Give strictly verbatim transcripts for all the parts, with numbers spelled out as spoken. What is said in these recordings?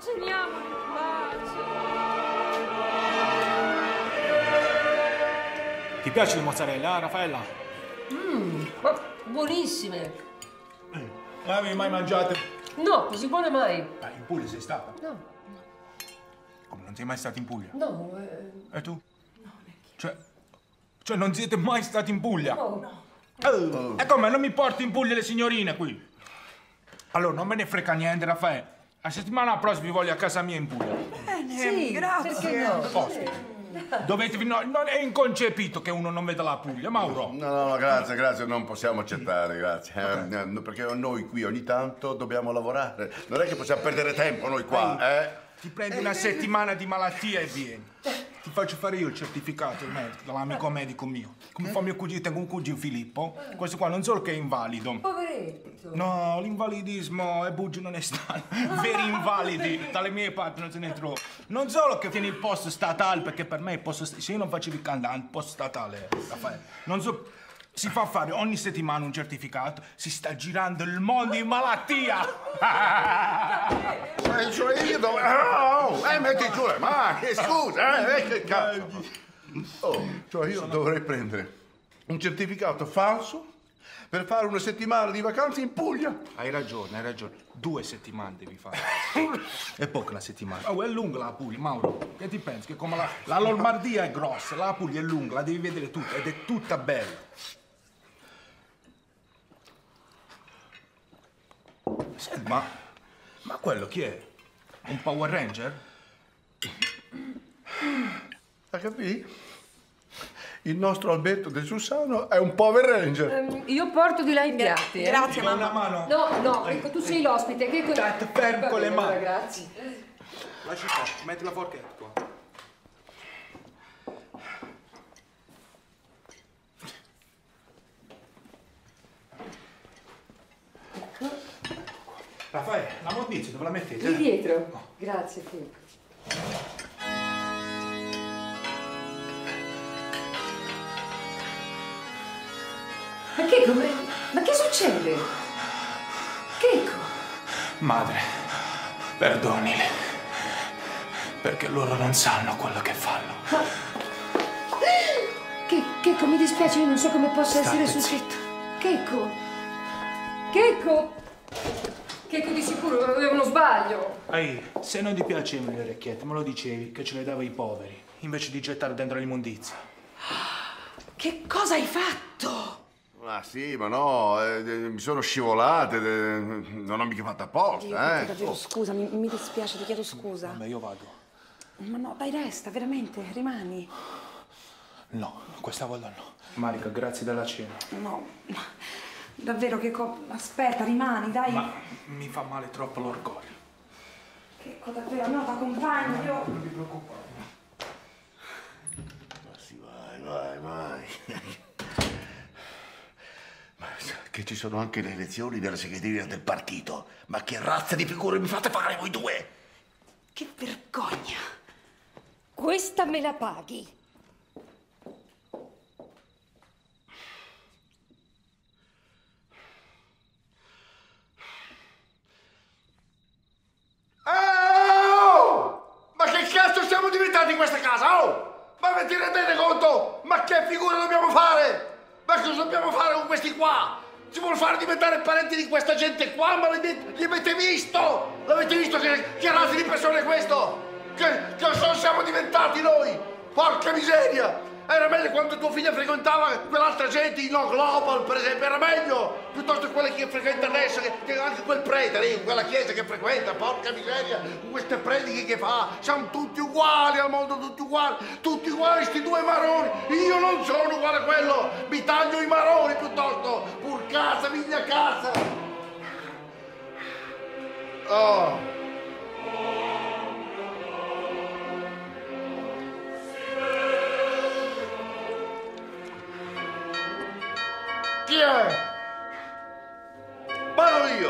Ceniamo in pace. Ti piace la mozzarella, Raffaella? Mmm, buonissime. Eh, le avevi mai mangiate? No, così buone mai. Ah, in Puglia sei stata? No. Come, non sei mai stata in Puglia? No, eh... E tu? No, neanche. Cioè, cioè non siete mai stati in Puglia? No, no. Oh. E come, non mi porti in Puglia le signorine qui? Allora, non me ne frega niente, Raffaele. La settimana prossima vi voglio a casa mia in Puglia. Bene, Sì, grazie. perché no? Posto. Dovete, no, non è inconcepito che uno non veda la Puglia, Mauro. No, no, no, grazie, grazie, non possiamo accettare, grazie. Okay. Eh, perché noi qui ogni tanto dobbiamo lavorare. Non è che possiamo perdere tempo noi qua, eh? Ti prendi una settimana di malattia e vieni. Ti faccio fare io il certificato il medico, dall'amico medico mio. Come fa mio cugino, tengo un cugino Filippo. Questo qua non solo che è invalido. Poveretto. No, l'invalidismo è buggio non è stato. Veri invalidi, dalle mie parti non se ne trova. Non solo che tieni il posto statale, perché per me il posto statale, se io non facevo il cantante, il posto statale, Raffaele, non so, si fa fare ogni settimana un certificato, si sta girando il mondo in malattia. Eh, cioè io dove... Oh, eh, metti giù le mani, scusa, eh, che cazzo. Oh, cioè io dovrei prendere un certificato falso per fare una settimana di vacanze in Puglia. Hai ragione, hai ragione. Due settimane devi fare. È poca una settimana. Oh, è lunga la Puglia, Mauro. Che ti pensi? Che come la, la Lombardia è grossa, la Puglia è lunga, la devi vedere tutta ed è tutta bella. Senti, ma, ma quello chi è? Un Power Ranger? Ha capito? Il nostro Alberto De Sussano è un Power Ranger. Um, io porto di là i piatti. Gra grazie, Ti do mamma. una mano. No, no, ecco, tu sei l'ospite. Che State fermo con le mani. Allora, grazie. Lasci qua, metti la forchetta qua. Raffaele, la mondizia dove la mettete? Lì dietro. Oh. Grazie, Filippo. Ma che come? Ma che succede? Checco? Madre, perdonili, perché loro non sanno quello che fanno. Ma... Che, Checco, mi dispiace, io non so come possa State essere successo. Checco? Checco? Checco, di sicuro è uno sbaglio. Ehi, se non ti piacevano le orecchiette, me lo dicevi che ce le dava ai poveri, invece di gettare dentro l'immondizia. Che cosa hai fatto? Ah sì, ma no, eh, mi sono scivolate, eh, non ho mica fatto apposta, Dio, eh. davvero, scusa, mi, mi dispiace, ti chiedo scusa. Vabbè, io vado. Ma no, dai, resta, veramente, rimani. No, questa volta no. Marica, grazie della cena. No, davvero, che co... Aspetta, rimani, dai. Ma mi fa male troppo l'orgoglio. Che co... davvero, no, ti accompagno, io... Non ti preoccupare. Ma sì, vai, vai, vai. Ma che ci sono anche le elezioni della segreteria del partito. Ma che razza di figure mi fate fare voi due? Che vergogna. Questa me la paghi. Oh! Ma che cazzo siamo diventati in questa casa, oh! Ma vi rendete conto? Ma che figure dobbiamo fare? Ma cosa dobbiamo fare con questi qua? Si vuole fare diventare parenti di questa gente qua, ma li, li avete visto? L'avete visto che, che razza di persone è questo? Che, che cosa siamo diventati noi? Porca miseria! Era meglio quando tua figlia frequentava quell'altra gente, i No Global, per esempio, era meglio! Piuttosto quelle che frequenta adesso, che, che anche quel prete lì, quella chiesa che frequenta, porca miseria, con queste prediche che fa, siamo tutti uguali al mondo, tutti uguali, tutti uguali, sti due maroni! Io non sono uguale a quello! Mi taglio i maroni piuttosto! Pur casa, miglia casa! Oh! Chi è? Parlo io!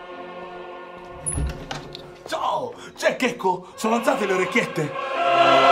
Ciao! C'è Checco? Sono alzate le orecchiette?